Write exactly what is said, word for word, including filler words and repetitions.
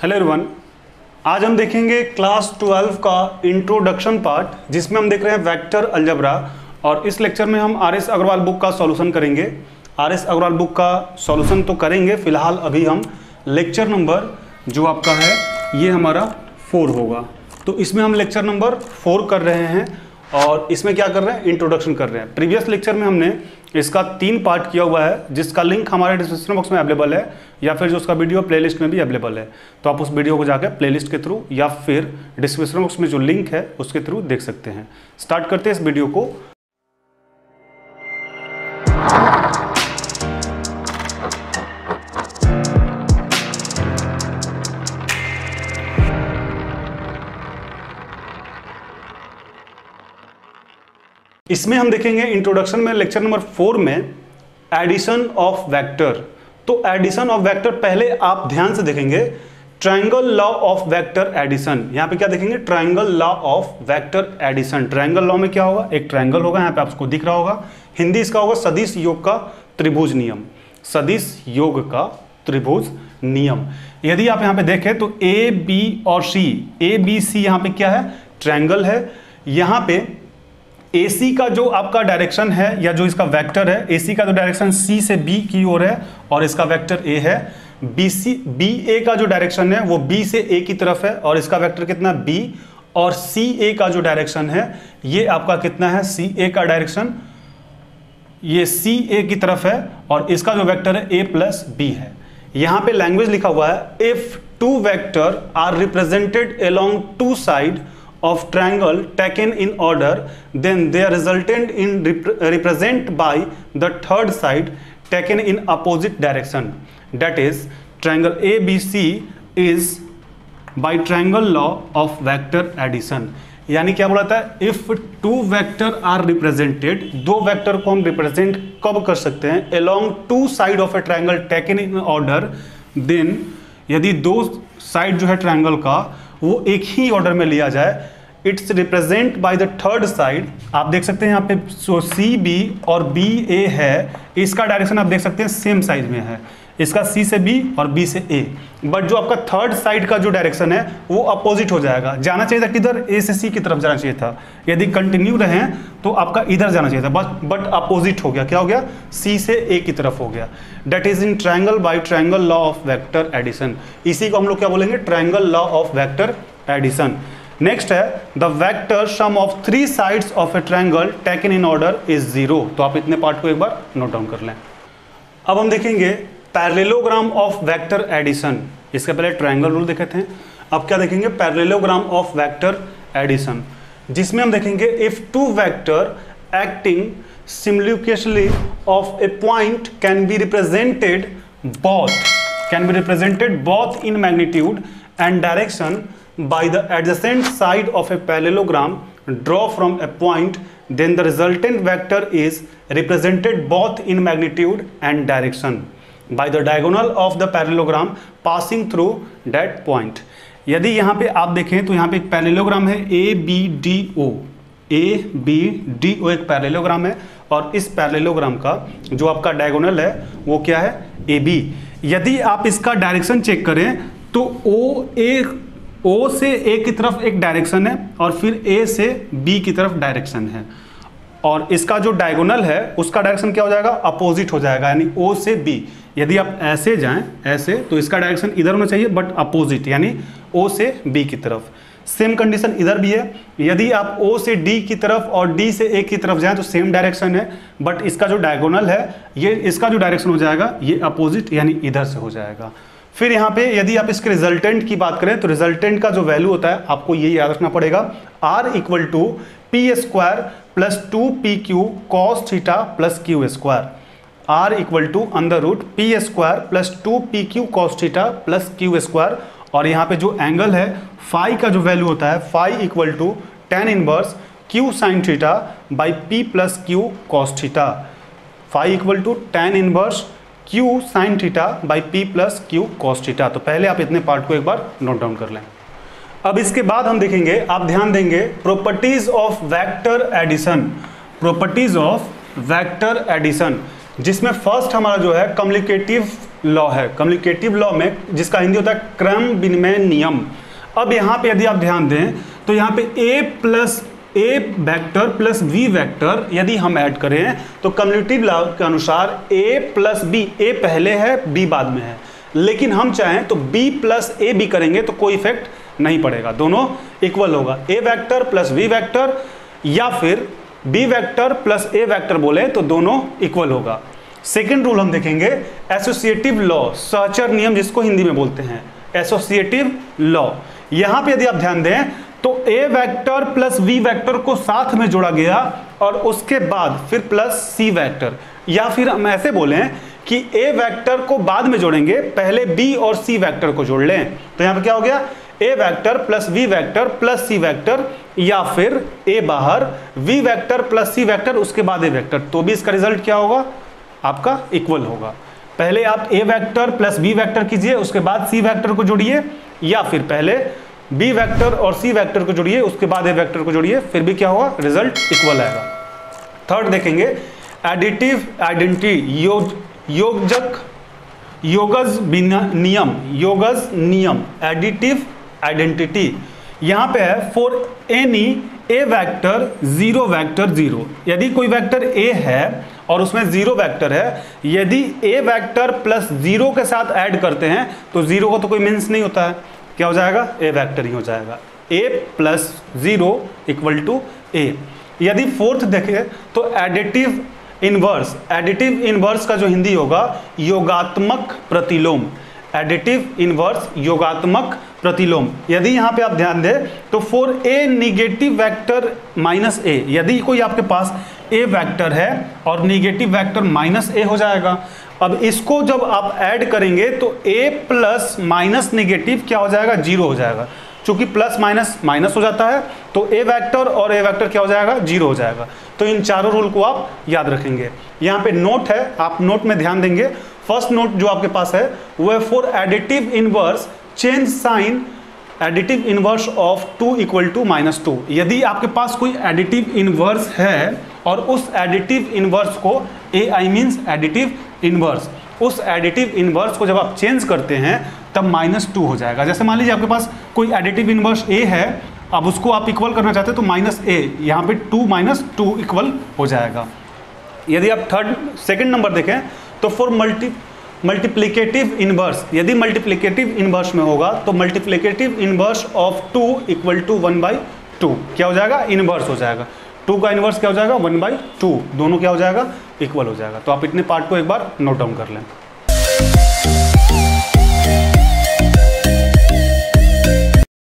Hello everyone, आज हम देखेंगे क्लास ट्वेल्व का इंट्रोडक्शन पार्ट, जिसमें हम देख रहे हैं वेक्टर अलजेब्रा। और इस लेक्चर में हम आर एस अग्रवाल बुक का सॉल्यूशन करेंगे। आर एस अग्रवाल बुक का सॉल्यूशन तो करेंगे, फिलहाल अभी हम लेक्चर नंबर जो आपका है ये हमारा फोर होगा। तो इसमें हम लेक्चर नंबर फोर कर रहे हैं और इसमें क्या कर रहे हैं, इंट्रोडक्शन कर रहे हैं। प्रीवियस लेक्चर में हमने इसका तीन पार्ट किया हुआ है, जिसका लिंक हमारे डिस्क्रिप्शन बॉक्स में अवेलेबल है या फिर जो उसका वीडियो प्लेलिस्ट में भी अवेलेबल है। तो आप उस वीडियो को जाकर प्लेलिस्ट के थ्रू या फिर डिस्क्रिप्शन बॉक्स में जो लिंक है उसके थ्रू देख सकते हैं। स्टार्ट करते हैं इस वीडियो को। इसमें हम देखेंगे इंट्रोडक्शन में लेक्चर नंबर फोर में एडिशन ऑफ वेक्टर। तो एडिशन ऑफ वेक्टर पहले आप ध्यान से देखेंगे, triangle law of vector addition. यहां पे क्या देखेंगे, triangle law of vector addition. Triangle law में क्या होगा, एक ट्रायंगल होगा, यहां पे आपको दिख रहा होगा। हिंदी इसका होगा सदिश योग का त्रिभुज नियम। सदिश योग का त्रिभुज नियम। यदि आप यहां पे देखें तो ए बी और सी, ए बी सी यहां पे क्या है, ट्रायंगल है। यहां पे ए सी का जो आपका डायरेक्शन है या जो इसका वेक्टर है, ए सी का जो डायरेक्शन सी से बी की ओर है और इसका वेक्टर ए है। बी सी बी ए का जो डायरेक्शन है वो बी से ए की तरफ है और इसका वेक्टर कितना, बी। और सी ए का जो डायरेक्शन है ये आपका कितना है, सी ए का डायरेक्शन ये सी ए की तरफ है और इसका जो वेक्टर है ए प्लस बी है। यहां पे लैंग्वेज लिखा हुआ है, if two vector are represented along two side of triangle taken in order, then they are resultant in rep represent by the third side taken in opposite direction. That is, triangle A B C is by triangle law of vector addition. यानी क्या बोला था, if two vector are represented, दो vector को हम represent कब कर सकते हैं, along two side of a triangle taken in order, then यदि दो साइड जो है ट्रायंगल का वो एक ही ऑर्डर में लिया जाए, it's represent by the third side. आप देख सकते हैं यहाँ पे सो सी बी और बी ए है, इसका डायरेक्शन आप देख सकते हैं सेम साइज में है, इसका सी से बी और बी से ए। बट जो आपका थर्ड साइड का जो डायरेक्शन है वो अपोजिट हो जाएगा। जाना चाहिए था किधर, ए से सी की तरफ जाना चाहिए था। यदि कंटिन्यू रहे तो आपका इधर जाना चाहिए था, बट बट अपोजिट हो गया। क्या हो गया, सी से ए की तरफ हो गया। That is in triangle by triangle law of vector addition. इसी को हम लोग क्या बोलेंगे, triangle law of vector addition. Next है the vector sum of three sides of a triangle taken in order is zero. तो आप इतने पार्ट को एक बार नोट डाउन कर लें। अब हम देखेंगे पैरेललोग्राम ऑफ वेक्टर एडिशन। इसके पहले ट्रायंगल रूल देखे थे, अब क्या देखेंगे, पैरेललोग्राम ऑफ वेक्टर एडिशन, जिसमें हम देखेंगे if two vector acting simultaneously of a point can be represented both can be represented both in magnitude and direction by the adjacent side of a parallelogram draw from a point, then the resultant vector is represented both in magnitude and direction by the diagonal of the parallelogram passing through that point. यदि यहाँ पे आप देखें तो यहाँ पे एक parallelogram है A B D O, A B D O एक पैरेललोग्राम है और इस पैरेललोग्राम का जो आपका डायगोनल है वो क्या है, ए बी। यदि आप इसका डायरेक्शन चेक करें तो ओ ए ओ से ए की तरफ एक डायरेक्शन है और फिर ए से बी की तरफ डायरेक्शन है और इसका जो डायगोनल है उसका डायरेक्शन क्या हो जाएगा, अपोजिट हो जाएगा, यानी ओ से बी। यदि आप ऐसे जाएं ऐसे तो इसका डायरेक्शन इधर होना चाहिए बट अपोजिट, यानी ओ से बी की तरफ। सेम कंडीशन इधर भी है, यदि आप ओ से डी की तरफ और डी से ए की तरफ जाएं तो सेम डायरेक्शन है बट इसका जो डायगोनल है ये इसका जो डायरेक्शन हो जाएगा ये अपोजिट, यानी इधर से हो जाएगा। फिर यहाँ पे यदि आप इसके रिजल्टेंट की बात करें तो रिजल्टेंट का जो वैल्यू होता है आपको ये याद रखना पड़ेगा, R equal to P square plus two P Q cos theta plus Q square. R equal to under root P square plus two P Q cos theta plus Q square. और यहाँ पे जो एंगल है phi का जो value होता है, phi equal to tan inverse Q sine theta by P plus Q cos theta. Phi equal to tan inverse Q sine theta by P plus Q cos theta. तो पहले आप इतने part को एक बार नोट डाउन कर लें। अब इसके बाद हम देखेंगे, आप ध्यान देंगे, properties of vector addition. Properties of vector addition, जिसमें फर्स्ट हमारा जो है कम्युनिकेटिव लॉ है, कम्युनिकेटिव लॉ में जिसका हिंदी होता है क्रम विनिमय नियम। अब यहाँ पे यदि आप ध्यान दें तो यहाँ पे a plus A vector plus V vector यदि हम ऐड करें तो कम्युनिकेटिव लॉ के अनुसार a प्लस बी, ए पहले है b बाद में है, लेकिन हम चाहें तो b प्लस ए बी करेंगे तो कोई इफेक्ट नहीं पड़ेगा, दोनों इक्वल होगा। a vector plus V vector या फिर b vector plus a vector बोले तो दोनों इक्वल होगा। सेकेंड रूल हम देखेंगे एसोसिएटिव लॉ, सहचर नियम जिसको हिंदी में बोलते हैं एसोसिएटिव लॉ। यहां पे यदि आप ध्यान दें तो a vector plus v vector को साथ में जोड़ा गया और उसके बाद फिर प्लस c वेक्टर, या फिर हम ऐसे बोलें कि a वेक्टर को बाद में जोड़ेंगे, पहले b और c वेक्टर को जोड़ लें। तो यहां पे क्या हो गया, a vector plus v vector plus c vector, या फिर a बाहर v vector plus c vector उसके बाद a वेक्टर, तो भी इसका रिजल्ट क्या होगा, आपका इक्वल होगा। पहले आप a vector plus b vector कीजिए, उसके बाद c वेक्टर को जोड़िए, या फिर पहले b वेक्टर और c वेक्टर को जोड़िए, उसके बाद a वेक्टर को जोड़िए, फिर भी क्या होगा, रिजल्ट इक्वल आएगा। थर्ड देखेंगे एडिटिव आइडेंटिटी, योग योजक योगज नियम, योगज नियम एडिटिव आइडेंटिटी। यहाँ पे है for any A vector zero vector zero, यदि कोई वेक्टर a है और उसमें जीरो वेक्टर है, यदि a वेक्टर प्लस जीरो के साथ ऐड करते हैं तो जीरो का तो कोई मीन्स नहीं होता है, क्या हो जाएगा, a वेक्टर ही हो जाएगा, a plus zero equal to a। यदि फोर्थ देखें तो एडिटिव इनवर्स, एडिटिव इनवर्स का जो हिंदी होगा योगात्मक प्रतिलोम, एडिटिव इनवर्स योगात्मक प्रतिलोम। यदि यहाँ पे आप ध्यान दें तो for A negative vector minus A, यदि कोई आपके पास ए वेक्टर है और निगेटिव वेक्टर माइनस ए हो जाएगा। अब इसको जब आप ऐड करेंगे तो ए प्लस माइनस निगेटिव क्या हो जाएगा, जीरो हो जाएगा। चूंकि प्लस माइनस माइनस हो जाता है तो ए वेक्टर और ए वेक्टर क्या हो जाएगा, जीरो हो जाएगा। तो इन चारों रूल को आप याद रखेंगे। यहाँ पे नोट है, आप नोट में ध्यान देंगे। फर्स्ट नोट जो आपके पास है वो है for additive inverse change sign additive inverse of two equal to minus two. यदि आपके पास कोई एडिटिव इनवर्स है और उस एडिटिव इनवर्स को A I means additive inverse, उस एडिटिव इनवर्स को जब आप चेंज करते हैं तब माइनस टू हो जाएगा। जैसे मान लीजिए आपके पास कोई एडिटिव इनवर्स ए है, अब उसको आप इक्वल करना चाहते हैं तो माइनस ए, यहाँ पे टू माइनस टू इक्वल हो जाएगा। यदि आप थर्ड सेकंड नंबर देखें तो फॉर मल्टी मल्टीप्लिकेटिव इनवर्स, यदि मल्टीप्लिकेटिव इनवर्स में होगा तो multiplicative inverse of two equal to one by two क्या हो जाएगा, इनवर्स हो जाएगा। टू का इनवर्स क्या हो जाएगा, वन बाई टू, दोनों क्या हो जाएगा, इक्वल हो जाएगा। तो आप इतने पार्ट को एक बार नोट डाउन कर लें।